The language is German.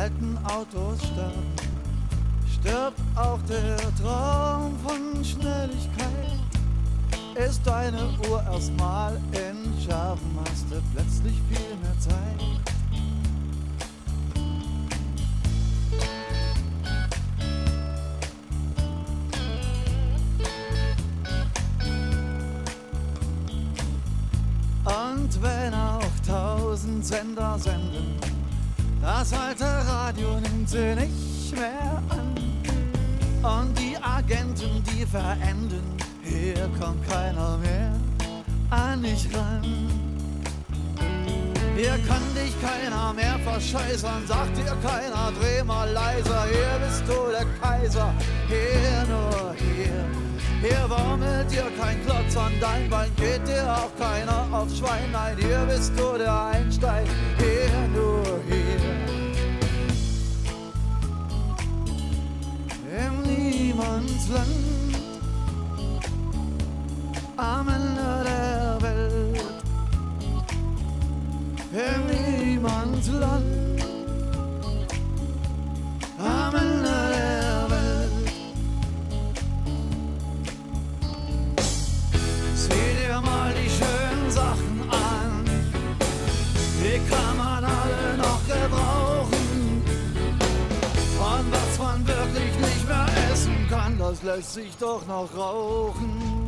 alten Autos sterben, stirbt auch der Traum von Schnelligkeit. Ist deine Uhr erstmal in Scherben, hast du plötzlich viel mehr Zeit. Und wenn auch 1000 Sender senden, das alte Radio nimmt sie nicht mehr an. Und die Agenten, die verenden, hier kommt keiner mehr an dich ran. Hier kann dich keiner mehr verscheißern, sagt dir keiner, dreh mal leiser. Hier bist du der Kaiser, hier nur hier. Hier warmelt dir kein Klotz an dein Bein, geht dir auch keiner aufs Schwein. Nein, hier bist du der Einstein, hier nur hier. Im Niemandsland, am Ende der Welt. Im Niemandsland, am Ende der Welt. Sieh dir mal die schönen Sachen an, die kann man alle noch gebrauchen. Und was man wirklich nicht mehr essen kann, das lässt sich doch noch rauchen.